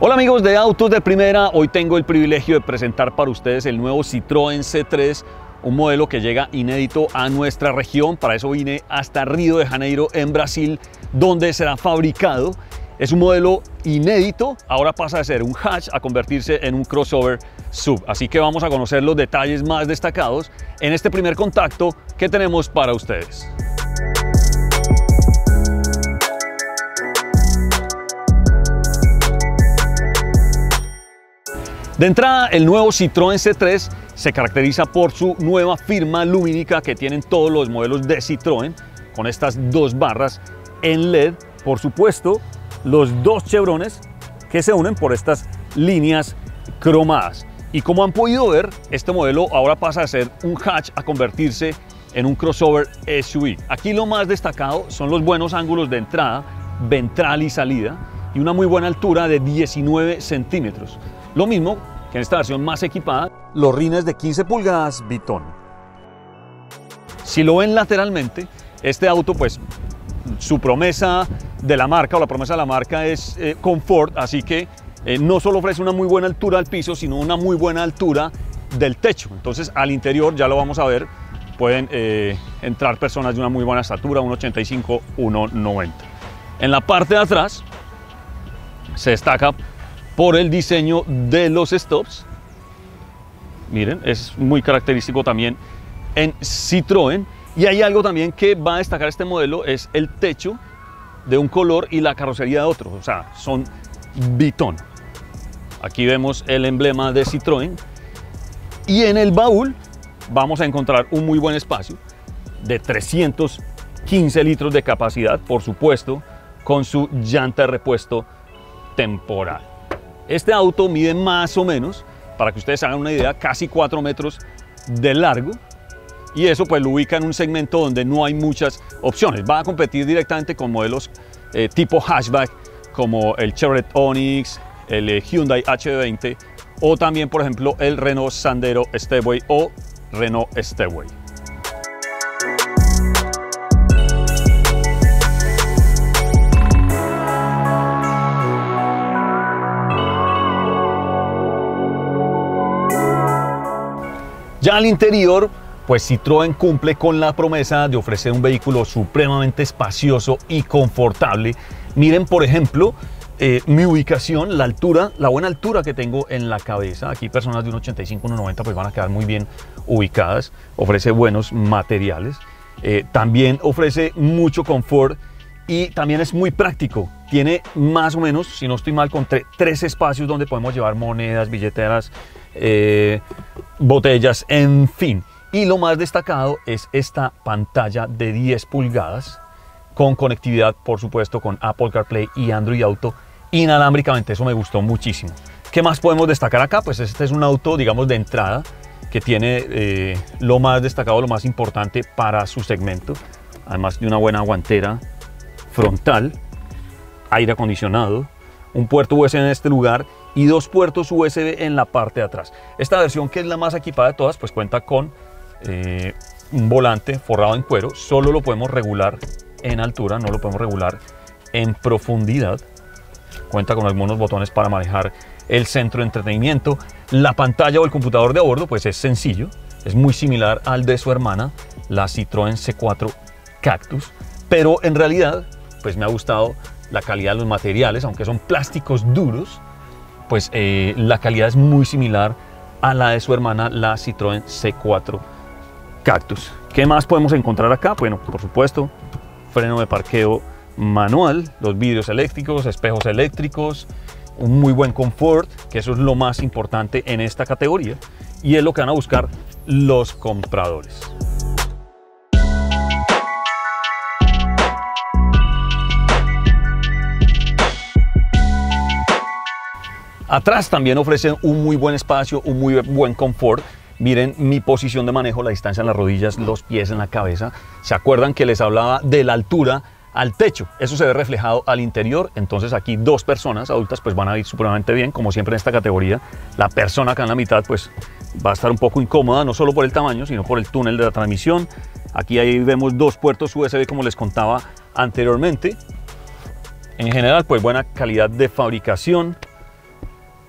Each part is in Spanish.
Hola amigos de Autos de Primera, hoy tengo el privilegio de presentar para ustedes el nuevo Citroën C3, un modelo que llega inédito a nuestra región. Para eso vine hasta Río de Janeiro en Brasil, donde será fabricado. Es un modelo inédito, ahora pasa de ser un hatch a convertirse en un crossover sub. Así que vamos a conocer los detalles más destacados en este primer contacto que tenemos para ustedes. De entrada, el nuevo Citroën C3 se caracteriza por su nueva firma lumínica que tienen todos los modelos de Citroën, con estas dos barras en LED, por supuesto, los dos chevrones que se unen por estas líneas cromadas. Y como han podido ver, este modelo ahora pasa de ser un hatch a convertirse en un crossover SUV. Aquí lo más destacado son los buenos ángulos de entrada, ventral y salida, y una muy buena altura de 19 centímetros. Lo mismo que en esta versión más equipada, los rines de 15 pulgadas Vitón. Si lo ven lateralmente, este auto, pues su promesa de la marca o la promesa de la marca es confort, así que no solo ofrece una muy buena altura al piso, sino una muy buena altura del techo. Entonces al interior, ya lo vamos a ver, pueden entrar personas de una muy buena estatura, 1,85, 1,90. En la parte de atrás se destaca por el diseño de los stops. Miren, es muy característico también en Citroën. Y hay algo también que va a destacar este modelo, es el techo de un color y la carrocería de otro, o sea, son Vitón. Aquí vemos el emblema de Citroën. Y en el baúl vamos a encontrar un muy buen espacio de 315 litros de capacidad, por supuesto, con su llanta de repuesto temporal. Este auto mide más o menos, para que ustedes hagan una idea, casi 4 metros de largo, y eso pues lo ubica en un segmento donde no hay muchas opciones. Va a competir directamente con modelos tipo hatchback como el Chevrolet Onix, el Hyundai HB20 o también, por ejemplo, el Renault Sandero Stepway o Renault Stepway. Ya al interior, pues Citroën cumple con la promesa de ofrecer un vehículo supremamente espacioso y confortable. Miren, por ejemplo, mi ubicación, la altura, la buena altura que tengo en la cabeza. Aquí personas de 1,85, 1,90 pues van a quedar muy bien ubicadas. Ofrece buenos materiales. También ofrece mucho confort y también es muy práctico. Tiene más o menos, si no estoy mal, con 3 espacios donde podemos llevar monedas, billeteras, botellas, en fin. Y lo más destacado es esta pantalla de 10 pulgadas con conectividad, por supuesto, con Apple CarPlay y Android Auto inalámbricamente. Eso me gustó muchísimo. ¿Qué más podemos destacar acá? Pues este es un auto, digamos, de entrada que tiene lo más destacado, lo más importante para su segmento, además de una buena guantera frontal, aire acondicionado, un puerto USB en este lugar y 2 puertos USB en la parte de atrás. Esta versión, que es la más equipada de todas, pues cuenta con un volante forrado en cuero. Solo lo podemos regular en altura, no lo podemos regular en profundidad. Cuenta con algunos botones para manejar el centro de entretenimiento. La pantalla o el computador de a bordo pues es sencillo, es muy similar al de su hermana, la Citroën C4 Cactus, pero en realidad pues me ha gustado la calidad de los materiales. Aunque son plásticos duros, pues la calidad es muy similar a la de su hermana, la Citroën C4 Cactus. ¿Qué más podemos encontrar acá? Bueno, por supuesto, freno de parqueo manual, los vidrios eléctricos, espejos eléctricos, un muy buen confort, que eso es lo más importante en esta categoría y es lo que van a buscar los compradores. Atrás también ofrece un muy buen espacio, un muy buen confort. Miren mi posición de manejo, la distancia en las rodillas, los pies en la cabeza. ¿Se acuerdan que les hablaba de la altura al techo? Eso se ve reflejado al interior. Entonces aquí 2 personas adultas pues van a ir supremamente bien. Como siempre en esta categoría, la persona acá en la mitad pues va a estar un poco incómoda, no solo por el tamaño, sino por el túnel de la transmisión. Aquí ahí vemos 2 puertos USB, como les contaba anteriormente. En general, pues buena calidad de fabricación,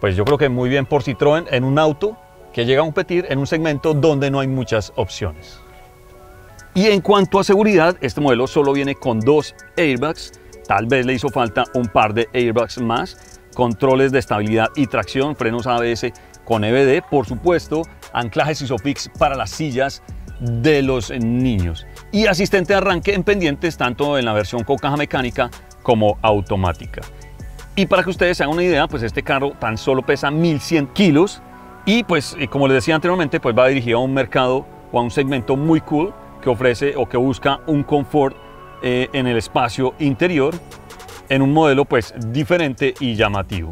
pues yo creo que muy bien por Citroën en un auto que llega a competir en un segmento donde no hay muchas opciones. Y en cuanto a seguridad, este modelo solo viene con 2 airbags, tal vez le hizo falta un par de airbags más, controles de estabilidad y tracción, frenos ABS con EBD, por supuesto, anclajes ISOFIX para las sillas de los niños y asistente de arranque en pendientes tanto en la versión con caja mecánica como automática. Y para que ustedes se hagan una idea, pues este carro tan solo pesa 1100 kilos y pues como les decía anteriormente, pues va dirigido a un mercado o a un segmento muy cool que ofrece o que busca un confort en el espacio interior en un modelo pues diferente y llamativo.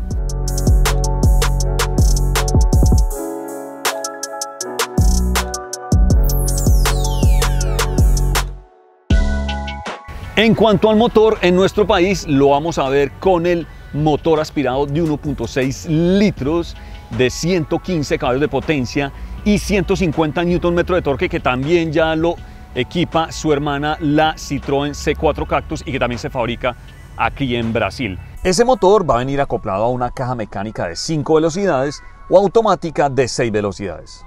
En cuanto al motor, en nuestro país lo vamos a ver con el motor aspirado de 1.6 litros de 115 caballos de potencia y 150 Nm de torque, que también ya lo equipa su hermana, la Citroën C4 Cactus, y que también se fabrica aquí en Brasil. Ese motor va a venir acoplado a una caja mecánica de 5 velocidades o automática de 6 velocidades.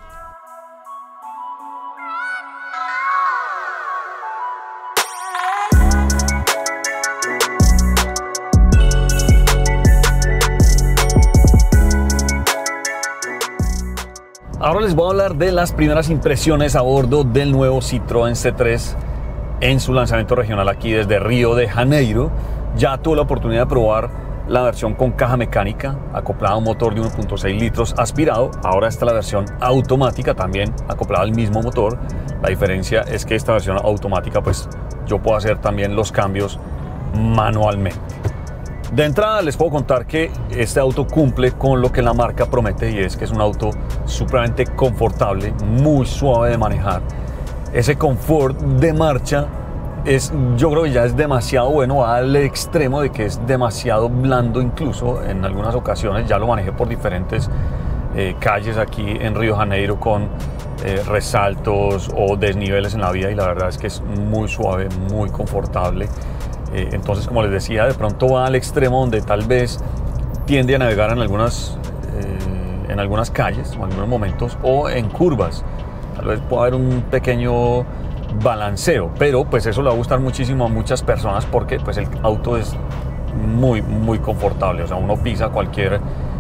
Ahora les voy a hablar de las primeras impresiones a bordo del nuevo Citroën C3 en su lanzamiento regional aquí desde Río de Janeiro. Ya tuve la oportunidad de probar la versión con caja mecánica acoplada a un motor de 1.6 litros aspirado. Ahora está la versión automática también acoplada al mismo motor. La diferencia es que esta versión automática pues yo puedo hacer también los cambios manualmente. De entrada les puedo contar que este auto cumple con lo que la marca promete, y es que es un auto supremamente confortable, muy suave de manejar. Ese confort de marcha yo creo que ya es demasiado bueno, al extremo de que es demasiado blando incluso en algunas ocasiones. Ya lo manejé por diferentes calles aquí en Río de Janeiro con resaltos o desniveles en la vía, y la verdad es que es muy suave, muy confortable. Entonces, como les decía, de pronto va al extremo donde tal vez tiende a navegar en algunas calles o en algunos momentos, o en curvas. Tal vez pueda haber un pequeño balanceo, pero pues eso le va a gustar muchísimo a muchas personas porque pues el auto es muy confortable. O sea, uno pisa cualquier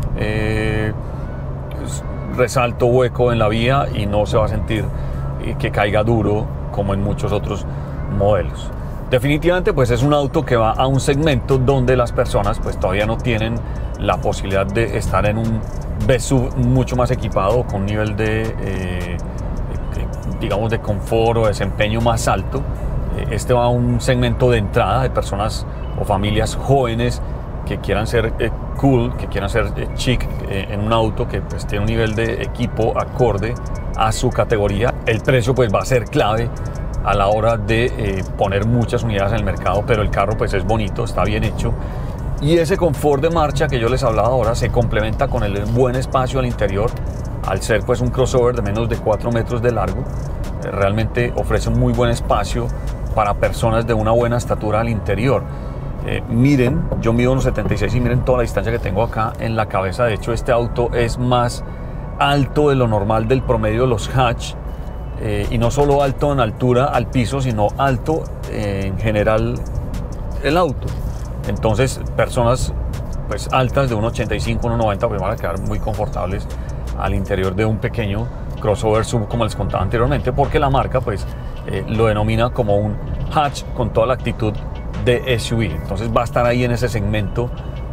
resalto, hueco en la vía y no se va a sentir que caiga duro como en muchos otros modelos. Definitivamente pues es un auto que va a un segmento donde las personas pues todavía no tienen la posibilidad de estar en un B-Sub mucho más equipado, con un nivel de digamos de confort o desempeño más alto. Este va a un segmento de entrada de personas o familias jóvenes que quieran ser cool, que quieran ser chic en un auto que pues tiene un nivel de equipo acorde a su categoría. El precio pues va a ser clave a la hora de poner muchas unidades en el mercado, pero el carro pues es bonito, está bien hecho, y ese confort de marcha que yo les hablaba ahora se complementa con el buen espacio al interior. Al ser pues un crossover de menos de 4 metros de largo, realmente ofrece un muy buen espacio para personas de una buena estatura al interior. Miren, yo mido unos 76 y miren toda la distancia que tengo acá en la cabeza. De hecho, este auto es más alto de lo normal del promedio de los hatch, y no solo alto en altura al piso, sino alto en general el auto. Entonces, personas pues altas de 1,85, 1,90 pues van a quedar muy confortables al interior de un pequeño crossover sub, como les contaba anteriormente, porque la marca pues lo denomina como un hatch con toda la actitud de SUV. Entonces va a estar ahí en ese segmento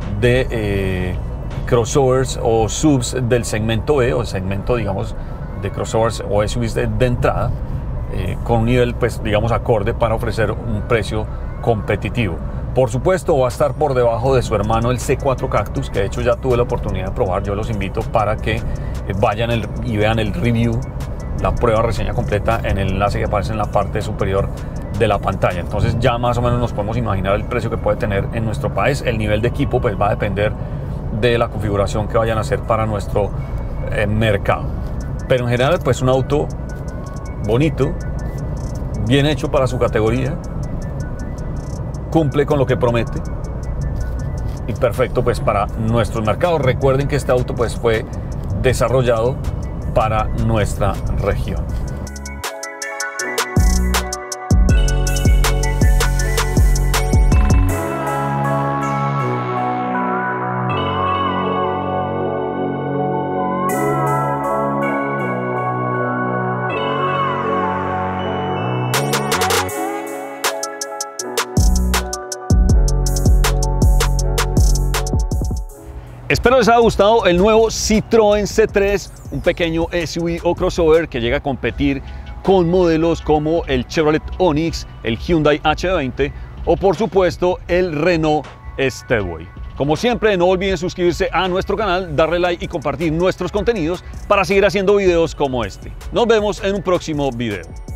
de crossovers o subs del segmento B, o el segmento digamos de crossovers o SUVs de entrada, con un nivel pues digamos acorde para ofrecer un precio competitivo. Por supuesto va a estar por debajo de su hermano el C4 Cactus, que de hecho ya tuve la oportunidad de probar. Yo los invito para que vayan y vean el review, la prueba reseña completa, en el enlace que aparece en la parte superior de la pantalla. Entonces ya más o menos nos podemos imaginar el precio que puede tener en nuestro país. El nivel de equipo pues va a depender de la configuración que vayan a hacer para nuestro mercado. Pero en general pues un auto bonito, bien hecho para su categoría, cumple con lo que promete, y perfecto pues para nuestros mercados. Recuerden que este auto pues fue desarrollado para nuestra región. Espero les haya gustado el nuevo Citroën C3, un pequeño SUV o crossover que llega a competir con modelos como el Chevrolet Onix, el Hyundai H20 o por supuesto el Renault Stepway. Como siempre, no olviden suscribirse a nuestro canal, darle like y compartir nuestros contenidos para seguir haciendo videos como este. Nos vemos en un próximo video.